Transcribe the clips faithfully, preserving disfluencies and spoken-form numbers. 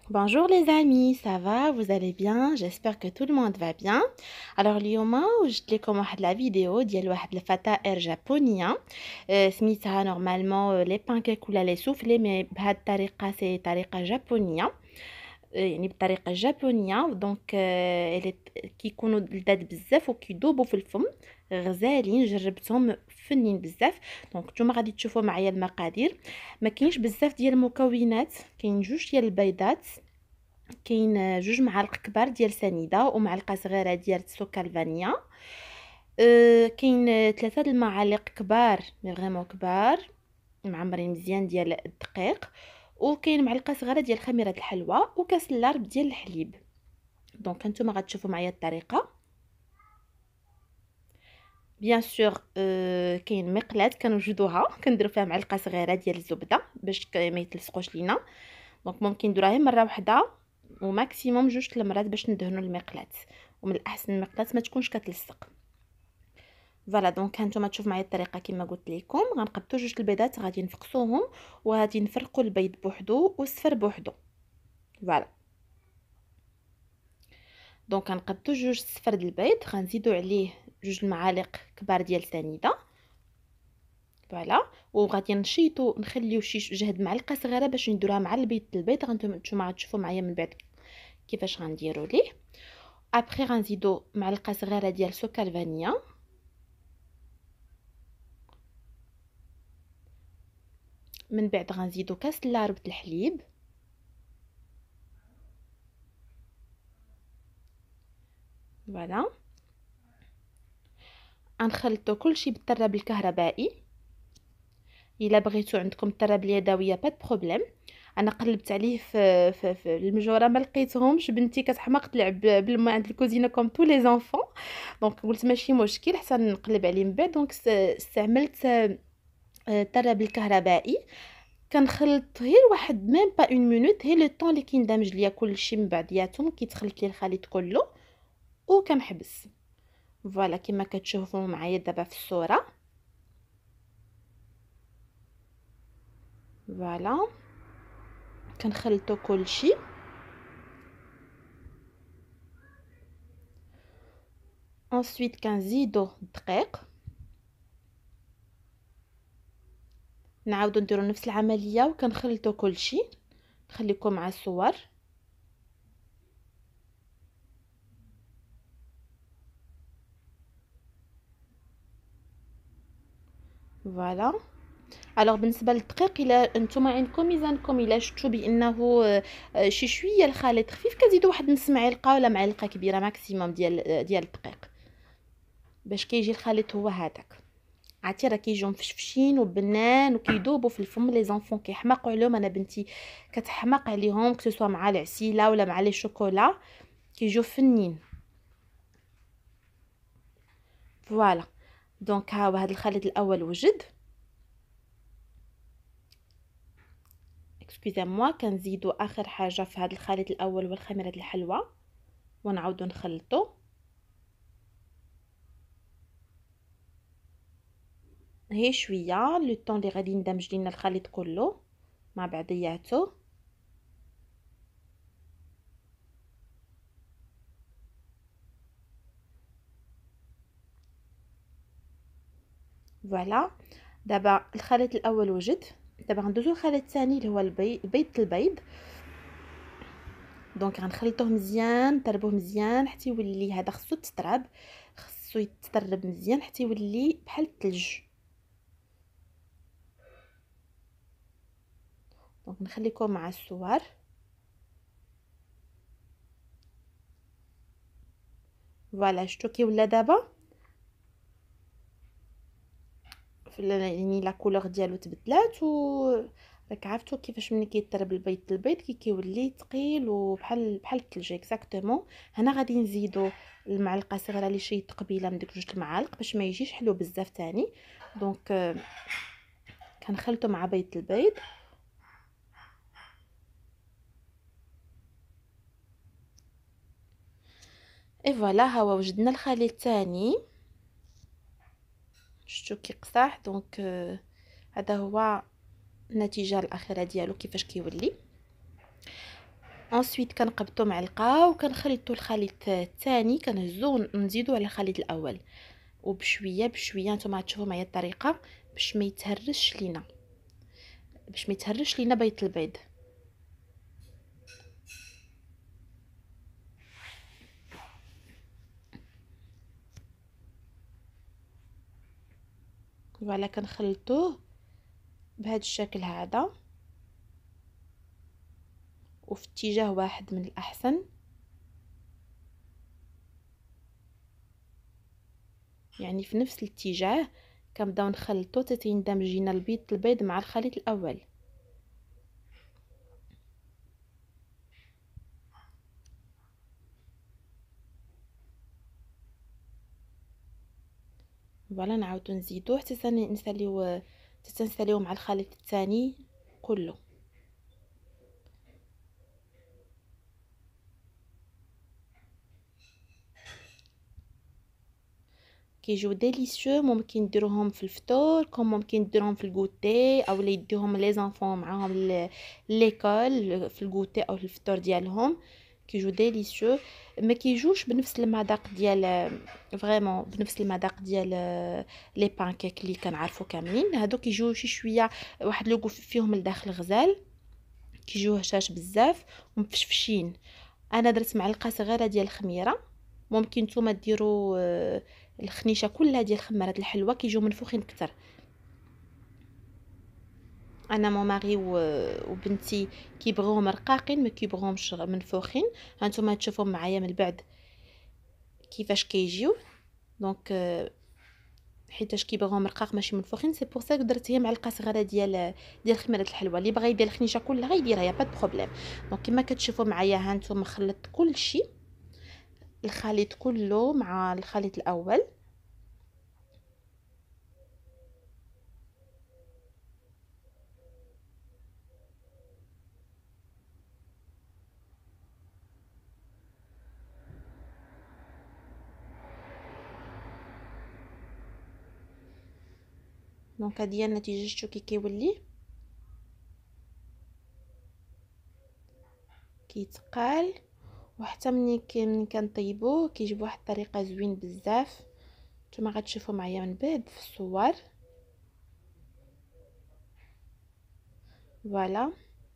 Bonjour les amis, ça va? Vous allez bien? J'espère que tout le monde va bien. Alors اليوم وجدت لكم واحد لا فيديو ديال واحد الفطائر جابونية آه، سميتها نورمالمون لي بانكيك ولا لي سوفلي مي بهاد الطريقة سي طريقة جابونية آه، يعني بالطريقة الجابونية دونك آه، اللي كيكونوا لذاذ بزاف وكيذوبوا في الفم غزالين جربتهم فنين بزاف. دونك نتوما غادي تشوفوا معايا المقادير. ما كاينش بزاف ديال المكونات، كاين جوج ديال البيضات، كاين جوج معالق كبار ديال سنيده ومعلقه صغيره ديال السكر الفانيا. أه كاين ثلاثه د المعالق كبار مي فريمون كبار معمرين مزيان ديال الدقيق، وكاين معلقه صغيره ديال خميره الحلوى وكاس اللارب ديال الحليب. دونك نتوما غتشوفوا معايا الطريقه. بيان سور أه كاين مقلاة كنوجدوها كنديروا فيها معلقه صغيره ديال الزبده باش ما يتلصقوش لينا. دونك ممكن نديروها مره واحده وماكسيموم جوج المرات باش ندهنوا المقلاة، ومن الاحسن المقلاة ما تكونش كتلصق. فوالا دونك هانتوما تشوف معايا الطريقه كما قلت لكم. غنقبطوا جوج البيضات غادي نفقسوهم وغادي نفرقوا البيض بوحدو والصفر بوحدو. فوالا دونك غنقبطوا جوج صفر د البيض، غنزيدوا عليه جوج المعالق كبار ديال سنيده. فوالا وغادي نشيطوا نخليو شي جهد معلقه صغيره باش نديروها مع البيض البيض. غنتوما غتشوفوا معايا من بعد كيفاش غنديروا ليه. ابري غنزيدوا معلقه صغيره ديال سكر فانيا، من بعد غنزيدوا كاس اللارب د الحليب، فوالا غنخلطوا كلشي بالطراب الكهربائي. الا بغيتو عندكم الطراب اليدويه با بروبليم. انا قلبت عليه في, في, في المجوره ما لقيتهمش، بنتي كتحماق تلعب بالماء عند الكوزينه كوم تو لي زونفون. دونك قلت ماشي مشكل حتى نقلب عليه من بعد. دونك استعملت الطراب الكهربائي كنخلط غير واحد ميم با اون مينوت، هي لو طون اللي كيندمج ليا كلشي من بعضياتهم كيتخلط لي الخليط كله وكنحبس. فوالا كما كتشوفوا معايا دابا في الصوره. فوالا كنخلطوا كلشي ensuite كنزيدوا الدقيق، نعاودوا نديروا نفس العمليه وكنخلطوا كلشي. نخليكم مع الصور. فوالا الوغ بالنسبه للدقيق الا نتوما عندكم ميزانكم الا شفتوا بانه شي شويه الخليط خفيف كتزيدوا واحد نص معلقه ولا معلقه كبيره ماكسيموم ديال ديال الدقيق باش كيجي الخليط هو هذاك. عرفتي راه كيجيو مفشفشين وبنان وكيذوبوا في الفم. لي زونفون كيحماقوا عليهم، انا بنتي كتحماق عليهم كسوا مع العسيله ولا مع لي شوكولا كيجيو فنين. فوالا دونك ها هو هذا الخليط الاول وجد. اكسكوزا موا كنزيدوا اخر حاجه في هذا الخليط الاول هو الخميره الحلوى ونعاودوا نخلطوا. هي شويه لو طون اللي غادي ندمج لينا الخليط كله مع بعضياته. فوالا دابا الخليط الاول وجد. دابا غندوزو الخليط الثاني اللي هو البيض بيض البيض. دونك غنخلطوه مزيان نطربوه مزيان حتى يولي هذا خصو تطرب، خصو يتطرب مزيان حتى يولي بحال الثلج. دونك نخليكم مع الصور. فوالا شتو كي ولا دابا يعني لا كولور ديالو تبدلات، و راك عرفتوا كيفاش ملي كيطرب البيض البيض كي كيولي ثقيل وبحال بحال الثلج اكزاكتومون. هنا غادي نزيدوا المعلقه صغيره اللي شيت قبيله من ديك جوج المعالق باش ما يجيش حلو بزاف تاني. دونك كنخلطوا مع بيض البيض. اي فوالا ها هو وجدنا الخليط الثاني شفتوا كي قصاح. دونك هذا هو النتيجه الاخيره ديالو كيفاش كيولي. انsuite كنقبطو معلقه وكنخلطو الخليط الثاني، كنهزو ونزيدو على الخليط الاول، وبشويه بشويه نتوما تشوفوا معايا الطريقه باش ما يتهرش لينا، باش ما يتهرش لينا بيض البيض. فوالا كنخلطوه بهذا الشكل هذا، وفي اتجاه واحد من الاحسن، يعني في نفس الاتجاه كنبداو نخلطو حتى يندمج لينا البيض البيض مع الخليط الاول. فوالا نعاودو نزيدوه حتى نساليو حتى نساليو مع الخليط الثاني كله. كيجيو ديليسيو، ممكن ديروهم في الفطور، كوم ممكن ديروهم في الغوتي او اللي يديهم لي زانفون معاهم ليكول في الغوتي او في الفطور ديالهم. كيجيو ديليسيو، ما كيجوش بنفس المذاق ديال فريمون بنفس المذاق ديال لي بانكيك اللي كنعرفو كاملين. هادو كيجيو شي شويه واحد لوغو فيهم لداخل غزال، كيجيو هشاش بزاف ومفشفشين. انا درت معلقه صغيره ديال الخميره، ممكن نتوما ديروا الخنيشه كلها ديال خمارات الحلوى كيجيو منفوخين اكثر. انا مو ماري وبنتي كيبغيوهم رقاقين، ما كيبغيوهمش منفوخين. هانتوما تشوفوا معايا من بعد كيفاش كيجيو. دونك حيتاش كيبغيوهم رقاق ماشي منفوخين، سي بور سا درت هي معلقه صغيره ديال ديال خميره الحلوى. اللي بغى يدير الخنيشه كلها غيديرها، يا با دو بروبليم. دونك كما كتشوفوا معايا هانتوما خلطت كلشي، الخليط كله مع الخليط الاول. دونك هادي هي النتيجه. شتو كي كيولي كيتقال، وحتى ملي كنطيبوه كيجي بواحد الطريقه زوين بزاف. نتوما غتشوفوا معايا من بعد في الصور. فوالا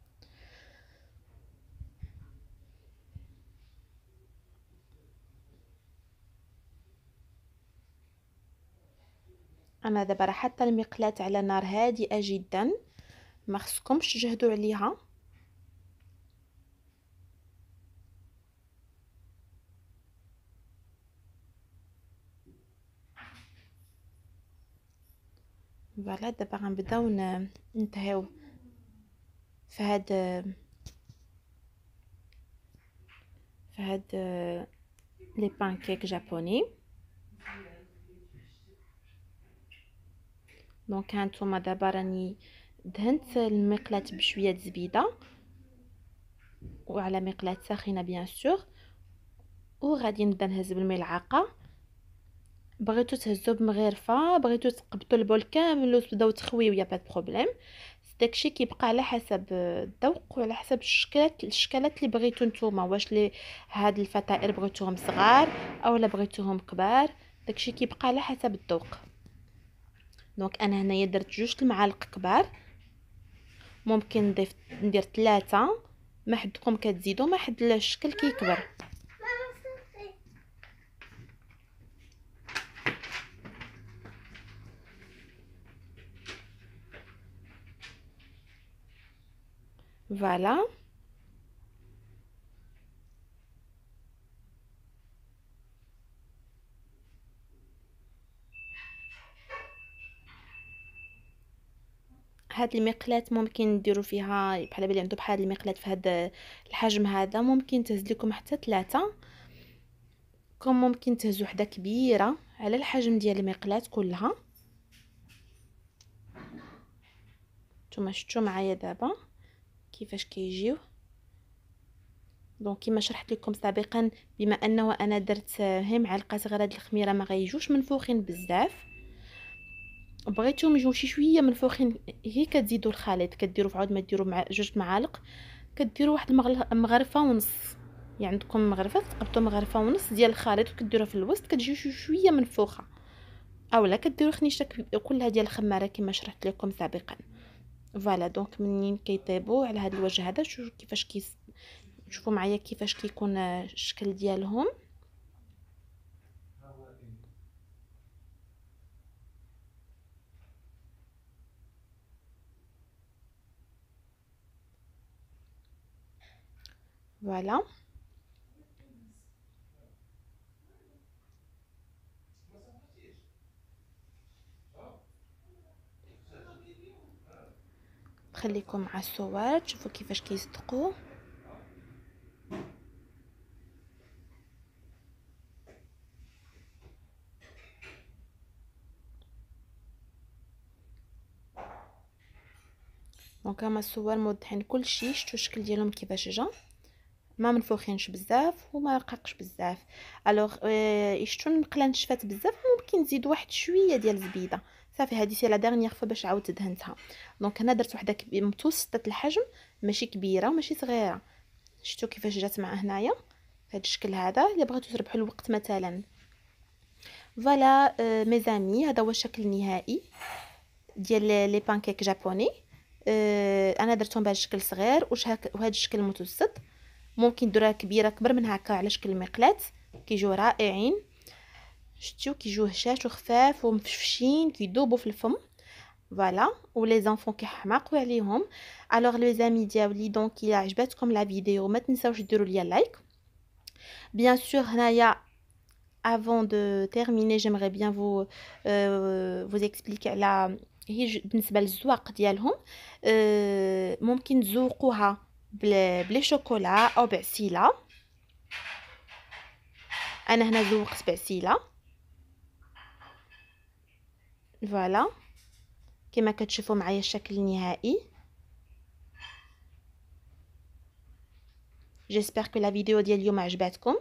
انا دابا راه حاطه المقلاة على نار هادئه جدا، ما خصكمش تجهدوا عليها. فوالا دابا غنبداو ننتهيو في هاد في هاد لي بانكيك جابوني. دونك هانتوما دابا راني دهنت المقلاة بشويه زبيده وعلى مقلاة ساخنه بيان سور، وغادي نبدا نهز بالملعقه. بغيتو تهزو بمغرفه، بغيتو تقبطوا البول كامل وتبداو تخويو، يا با بروبليم. داكشي كيبقى على حسب الذوق وعلى حسب الشكلات الشكلات اللي بغيتو نتوما. واش لي هاد الفطائر بغيتوهم صغار اولا بغيتوهم كبار، داكشي كيبقى على حسب الذوق. دونك انا هنايا درت جوج المعالق كبار، ممكن نضيف ندير ثلاثة، ما حدكم كتزيدوا ما حد الشكل كيكبر. فوالا هاد المقلاة ممكن نديرو فيها بحال بلي عندو بحال المقلاة في هاد الحجم هذا، ممكن تهز لكم حتى ثلاثة، كم ممكن تهزو وحده كبيره على الحجم ديال المقلاة كلها. نتوما شفتوا معايا دابا كيفاش كيجيو. دونك كما شرحت لكم سابقا، بما انه انا درت هي معلقه صغيره ديال الخميره ما غيجوش منفوخين بزاف. بغيتوهم يجيو شي شويه منفوخين، هي كتزيدوا الخليط، كديروا في عود ما ديروا مع جوج معالق كديروا واحد المغل- مغرفه ونص، يعني عندكم مغرفه تقبطوا مغرفه ونص ديال الخليط وكديروها في الوسط، كتجي شو- شويه منفوخه، اولا كديروا خنيشه كب- كلها ديال الخماره كما شرحت لكم سابقا. فوالا دونك منين كيطيبوا على هذا الوجه هذا، شوفوا كيفاش كيس شوفوا معايا كيفاش كيكون الشكل ديالهم. فوالا خليكم مع الصور تشوفوا كيفاش كيصدقوا. دونك هما الصور موضحين كل شيء، شفتوا الشكل ديالهم كيفاش جا، ما منفوخينش بزاف وما رققش بزاف. الوغ آه شفتوا المقله نشفات بزاف، ممكن نزيد واحد شويه ديال الزبيده. صافي هذه سي لا ديرنيير فوا باش عاودت دهنتها. دونك انا درت وحده متوسطه الحجم، ماشي كبيره وماشي صغيره. شفتوا كيفاش جات مع هنايا بهذا الشكل هذا. الا بغيتو تربحوا الوقت مثلا. فوالا آه ميزامي، هذا هو الشكل النهائي ديال لي بانكيك جابوني. آه انا درتهم بهذا الشكل صغير وهذا الشكل متوسط، ممكن ديروها كبيره اكبر من هكا على شكل مقلات، كيجيو رائعين. شتو كيجيو هشاش وخفاف ومفشفشين كيدوبوا في الفم. فوالا ولي زانفون كيحماقوا عليهم. الوغ لي زامي ديالي، دونك الا عجبتكم لا فيديو ما تنساوش ديروا ليا لايك. بيان سور هنايا avant de terminer j'aimerais bien vous euh, vous expliquer على هي بالنسبه للزواق ديالهم. euh, ممكن تزوقوها بلي شوكولا او بعسيله. انا هنا ذوقت بعسيله. فوالا كما كتشوفوا معايا الشكل النهائي. جيسبر كو لا فيديو ديال اليوم عجباتكم.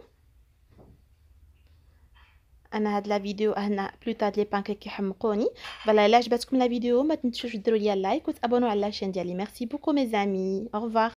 انا هاد لا فيديو هنا بلوطا لي بانكيك كيحمقوني. فوالا الا عجبتكم لا فيديو ما تنسوش ديروا ليا لايك وتابونوا على لاشين ديالي. ميرسي بوكو مي زامي، او revoir.